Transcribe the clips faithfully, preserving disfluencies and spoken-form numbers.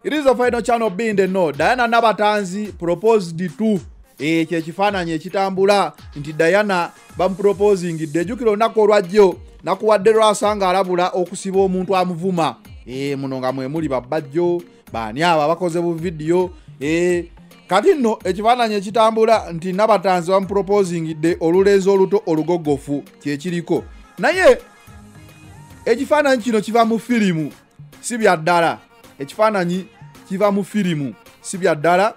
It is the final channel being the no. Diana Nabatanzi proposed the two. E chechifana nye chitambula nti Diana bam proposing dejukiro nakolwa jjo nakuwaddera asanga alabula okusiba omuntu amuvuma. E munonga mwe muli babajjo bani aba bakoze bu video e kati no ekifaananyi ekitambula nti Nabatanzi bam proposing de olulezo oluto olugogofu kyekiriko naye ekifaananyi kino kiva mu firimu si bya ddala ekifaananyi kiva mu firimu si bya ddala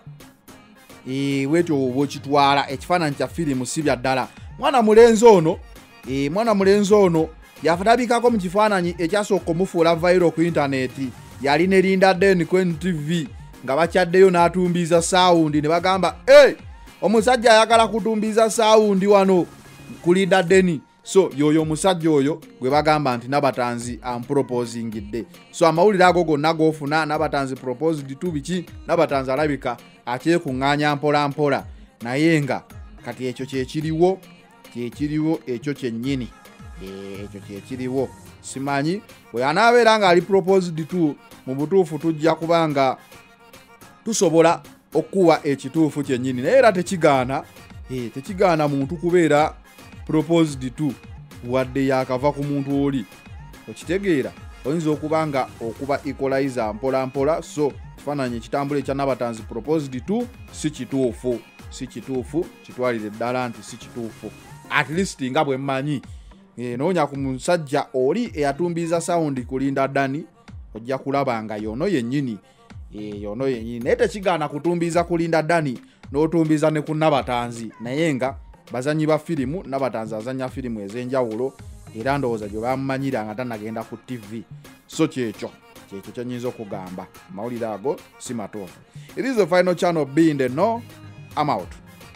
e weto bwokitwala ekifaananyi kya firimu si bya ddala mwana mulenzi ono e mwana mulenzi ono yafatabikako mu kifaananyi ekyasooka omufuula viral ku internet yali ne Linda Den ku N T V nga bakyaddeyo n'atumbiza sound ne bagamba hey omusajja ayagala kutumbiza sound wano ku Linda Den. So yoyo musajja oyo gwe bagamba nti Nabatanzi am proposing de. So amawulire ago gonna gofuna Nabatanzi proposed to biki Nabatanzi alabika atie kunganya mpola mpola naye nga kati ekyo kyekiriwo kyekiriwo ekyo kyennyini eh ekyo kyekiriwo simanyi bwe anabeera nga ali proposed to mu butuufu tujja kubanga tusobola okuwa ekituufu kyennyini naye era tekigaana eh tekigaana muntu kubeera proposed to wadde yakava ku muntu oli okitegeera oyinza okubanga okuba equalizer mpola mpola. So kifaananyi ekitambula ekya Nabatanzi proposed to si kituufu si kituufu kitwalire ddala nti si kituufu at least nga bwe mmanyi e, noonya ku musajja oli eyatumbiza sound ku Linda Den ojja kulaba nga yono yennyini e, yono yennyini naye tekigaana kutumbiza ku Linda Den n'otumbiza ne ku Nabatanzi naye nga bazanyi ba firimu Nabatanzi azanya firimu ez'enjawulo era ndowooza gye bamumanyira nga tanagenda ku T V. So kyekyo kyekyo kyenyinza okugamba amawulire ago si matuufu. It is the final channel being the no. I'm out.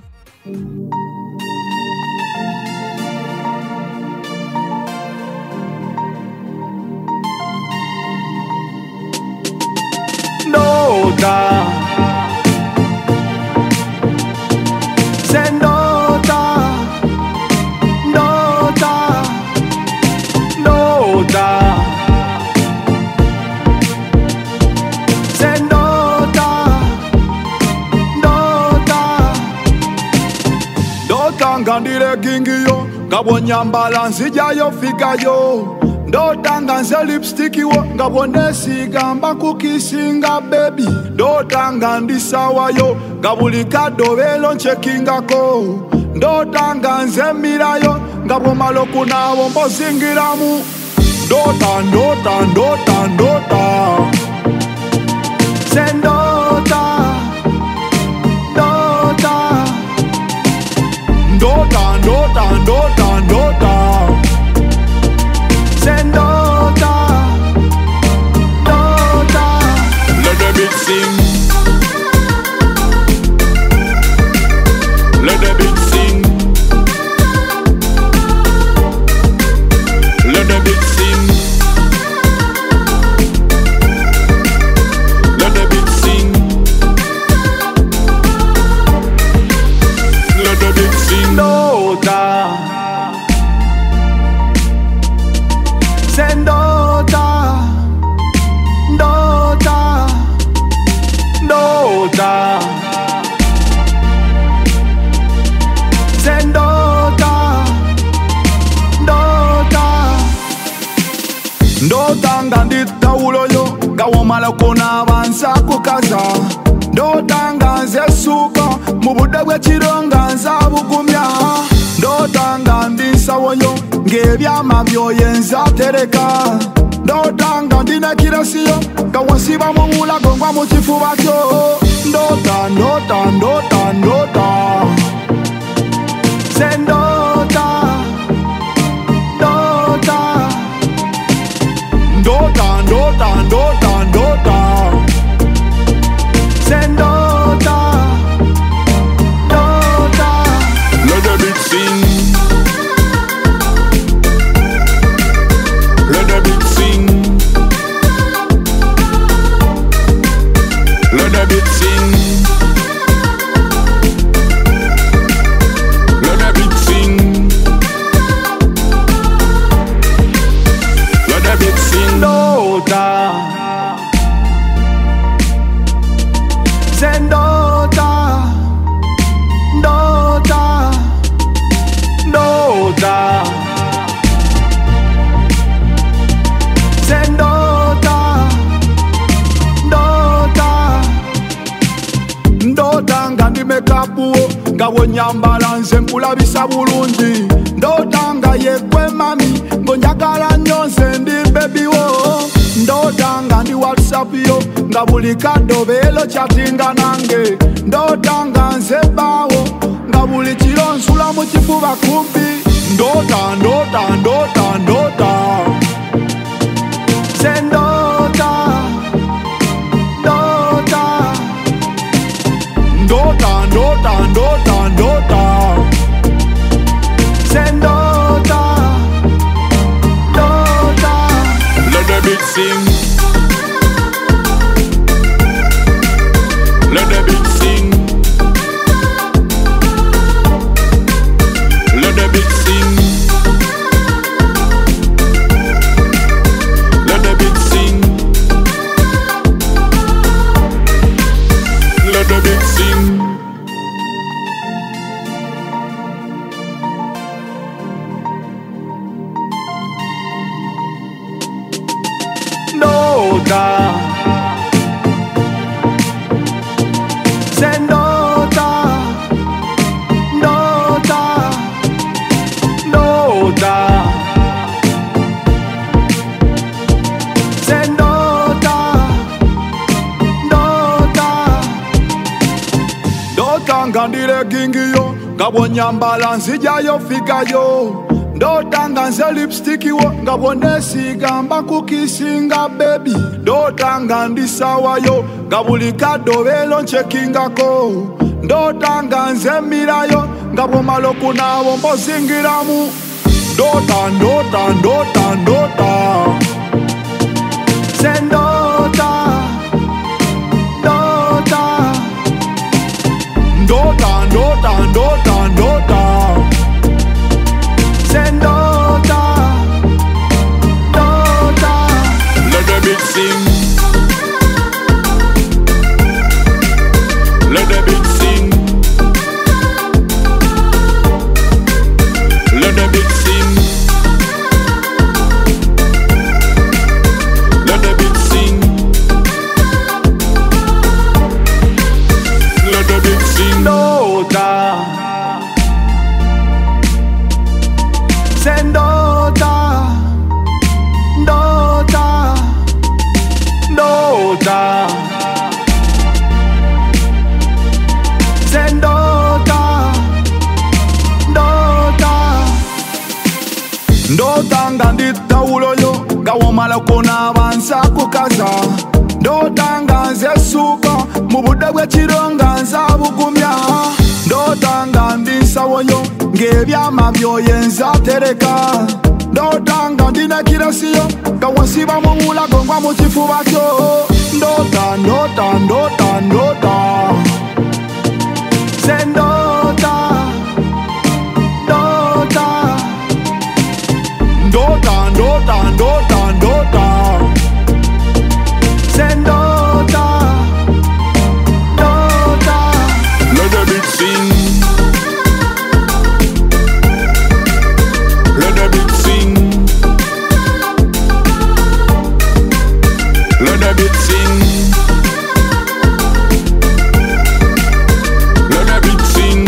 No da send ngandire gingiyo ngabonyambala nzijayo figayo ndotanga nze lipstick wo ngabonesiga kukisinga baby ndotanga ndisawayo ngabuli kadobelo nchekingako ndotanga nze mirayo ngabomalo kunawo mbozingiramu ndota ndota ndota ndota sendota Ndota, ndota, ndota, ndota Sendota, ndota Let the beat sing Let the beat sing Let the beat sing Let the beat sing Let the beat sing Ndota Sendota Ndota Ndota Sendota Ndota Ndota ngandita uloyo ngawomala kona bansa kukaza Ndota nganze suka mubude bw'ekironga nza bugumya Ndota ngandisa woyo ng'ebyama byoyenza tereka Ndota ngandina kirasiyo ngawasiba mu bulago ngwa mu kifuba kyo Ndota ndota ndota ndota Sendota Ndota Ndota ndota ndota ndota Sendota Ndota Let the beat sing Let the beat sing Let the beat sing Let the beat sing nga bwonyambala nze nkulabisa bulungi ndoota nga yegwe mami ngonjagala nnyo nze ndi bebi wo ndoota nga ndi whatsapp yo nga buli kaddo beelo kyatinga nange ndoota nga nze baawo nga buli kiro nsula mu kifuba kumpi ndoota ndoota ndoota ndoota nze ndoota ndoota ndoota ndoota ndoota ndoota nze ndoota ndoota. Let the beat sing. Let the beat sing. Let the beat sing. Let the beat sing. Let the beat sing. Ndoota Ndoota Ndoota Ndoota Ndoota Ndoota Ndoota nga ndile gingiyo nga bwonyambala nzijayo figayo ndoota nga nze lipstiki wo nga bwonesiiga mba kukisinga bebi ndoota nga ndi sawayo nga buli kaddo beelo nchekingako ndoota nga nze mmirayo nga bwomala okunaabo mbozingiramu ndoota ndoota ndoota ndoota nze ndoota ndoota ndoota ndoota ndoota ndoota Ndoota, ndoota. Let the beat sing. Let the beat sing. Let the beat sing. Let the beat sing. Let the beat sing. Ndoota. Ndoota, ndoota, ndoota, ndoota, ndoota, ndoota nga ndi tawulo yo nga womala kunaaba nsakukaza ndoota nga nze suuka mu budde bw'ekiro nga nzabugumya ndoota nga ndi nsawo yo ng'ebyama byoye nzatereka ndoota nga ndina kirasiyo nga wansiba mu bulago ngwa mu kifuba kyo ndoota ndoota ndoota ndoota nze ndoota ndoota ndoota ndoota ndoota ndoota nze ndoota ndoota. Let the beat sing. Let the beat sing. Let the beat sing. Let the beat sing.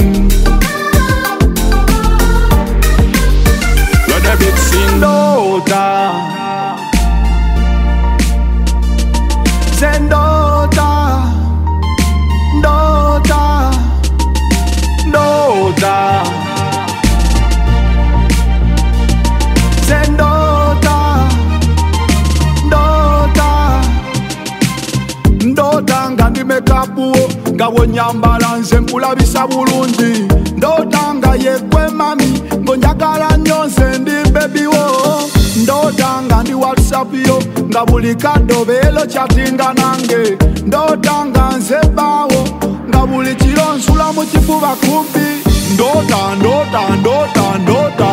Let the beat sing. Ndoota Ndoota Ndoota Ndoota Ndoota Ndoota Ndoota nga ndi mekapu nga bwonyambala nze nkulabisa bulungi ndoota nga yegwe mami ngonjagala nnyo nze ndi bebi wo ndoota nga ndi whatsapp yo nga buli kaddo beelo kyatinga nange ndoota nga nze baawo nga buli kiro nsula mu kifuba kumpi ndoota ndoota ndoota ndoota